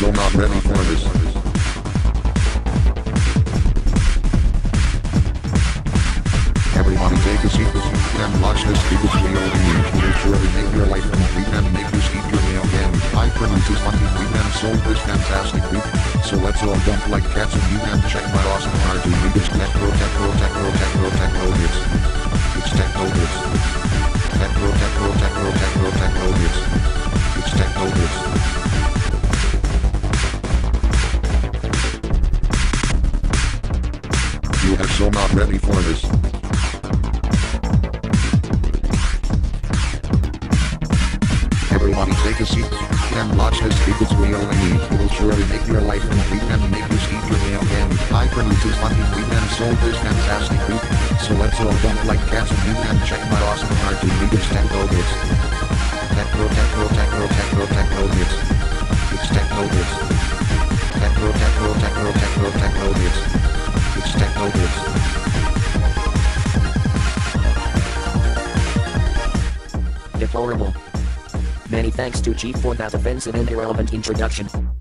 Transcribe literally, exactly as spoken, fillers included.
so not ready for this. Everybody take a seat and watch this because we only need to surely make your life complete and make you keep your nail again. I pronounce this funky beat and sold this fantastic beat. So let's all jump like cats and you and check my awesome R T V. It's Techno, Techno, Techno, Techno, Techno hits. It's Techno hits. Techno, Techno, Techno, Techno, Techno hits. It's Techno hits. You are so not ready for this. Everybody take a seat and watch this because we only need it will surely make your life complete and make you keep your nail again. I pronounce this funky beat and sold this fantastic beat. So let's all jump like cats and you and check my awesome R T V. It's Techno hits. Techno, Techno, Techno, Techno, Techno hits. It's Techno hits. Techno, Techno, Techno, Techno, Techno hits. It's Techno hits. Deplorable. Many thanks to Chief for that offensive and irrelevant introduction.